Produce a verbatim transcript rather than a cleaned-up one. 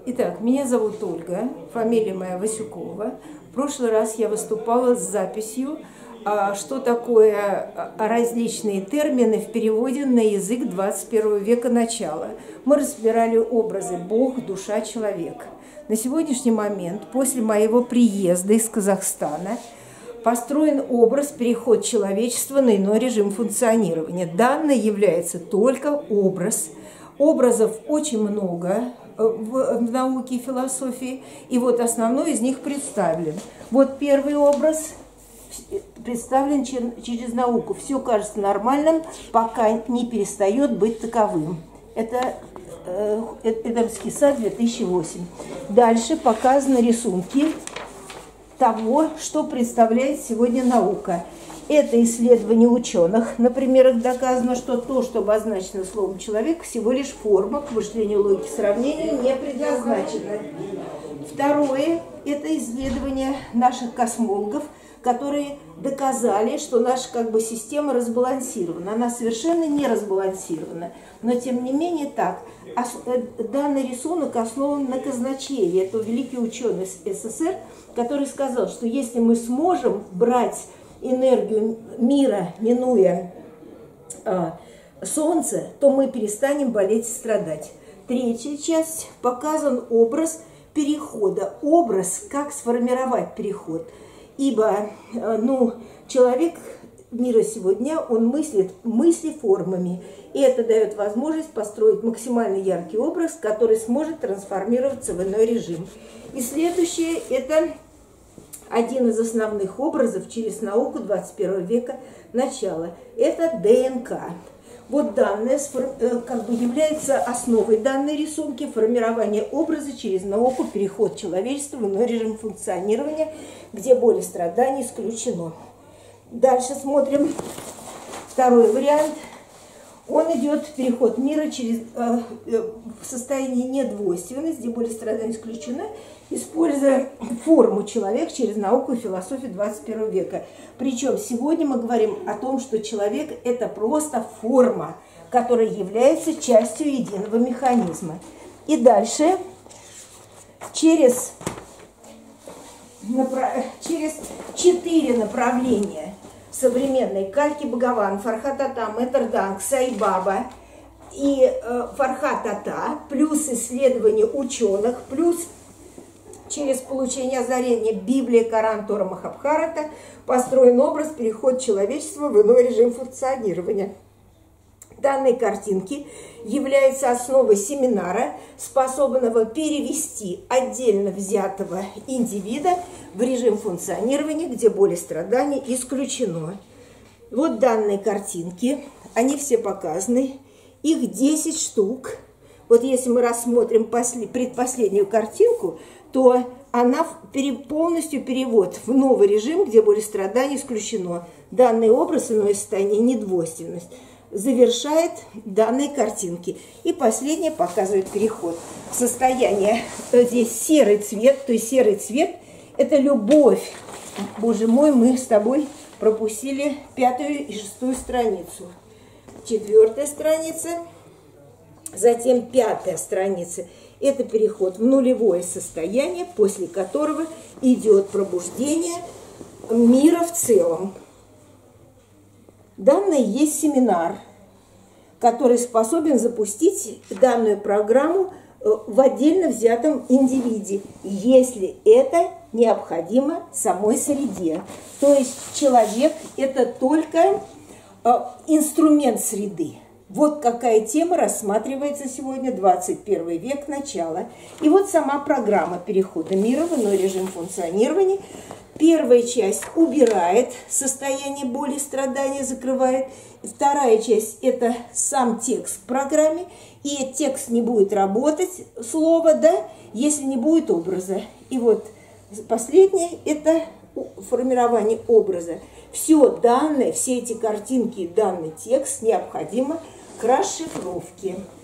Итак, меня зовут Ольга, фамилия моя Васюкова. В прошлый раз я выступала с записью, что такое различные термины в переводе на язык двадцать первого века начала. Мы разбирали образы Бог, душа, человек. На сегодняшний момент, после моего приезда из Казахстана, построен образ переход человечества на иной режим функционирования. Данный является только образ. Образов очень много в, в науке и философии, и вот основной из них представлен. Вот первый образ представлен через науку. Все кажется нормальным, пока не перестает быть таковым. Это э, Эдемский сад две тысячи восемь. Дальше показаны рисунки того, что представляет сегодня наука. Это исследование ученых. Например, их доказано, что то, что обозначено словом «человек», всего лишь форма к мышлению, логике, сравнению не предназначена. Второе – это исследование наших космологов, которые доказали, что наша как бы система разбалансирована. Она совершенно не разбалансирована. Но тем не менее так. Данный рисунок основан на Казначееве. Это великий ученый СССР, который сказал, что если мы сможем брать энергию мира, минуя э, Солнце, то мы перестанем болеть и страдать. Третья часть – показан образ перехода. Образ, как сформировать переход. Ибо э, ну, человек мира сегодня, он мыслит мысли формами. И это дает возможность построить максимально яркий образ, который сможет трансформироваться в иной режим. И следующее – это один из основных образов через науку двадцать первого века начала. Это ДНК. Вот данное как бы является основой данной рисунки формирования образа через науку, переход человечества в иной режим функционирования, где боль и страдания исключено. Дальше смотрим второй вариант. Он идет переход мира через э, э, в состоянии недвойственности, где боль и страдания исключены, используя форму человека через науку и философию двадцать первого века. Причем сегодня мы говорим о том, что человек – это просто форма, которая является частью единого механизма. И дальше через, через четыре направления современной Кальки Бхагаван, Фархат Ата, Мэтр Данг, Сай Баба и э, Фархат Ата, плюс исследования ученых, плюс через получение озарения Библии, Коран, Тора, Махабхарата построен образ переход человечества в иной режим функционирования. Данные картинки являются основой семинара, способного перевести отдельно взятого индивида в режим функционирования, где боль и страдания исключено. Вот данные картинки, они все показаны, их десять штук. Вот если мы рассмотрим предпоследнюю картинку, то она полностью перевод в новый режим, где боль и страдания исключено. Данный образ, иное состояние, недвойственность, завершает данные картинки. И последнее показывает переход в состояние, здесь серый цвет, то есть серый цвет – это любовь. Боже мой, мы с тобой пропустили пятую и шестую страницу. Четвертая страница, затем пятая страница. Это переход в нулевое состояние, после которого идет пробуждение мира в целом. Данный есть семинар, который способен запустить данную программу в отдельно взятом индивиде, если это необходимо самой среде. То есть человек – это только инструмент среды. Вот какая тема рассматривается сегодня, двадцать первый век, начало. И вот сама программа перехода мира в иной режим функционирования. Первая часть убирает состояние боли, страдания, закрывает. Вторая часть – это сам текст в программе. И текст не будет работать, слово, да, если не будет образа. И вот последнее – это формирование образа. Все данные, все эти картинки и данный текст необходимо к расшифровке.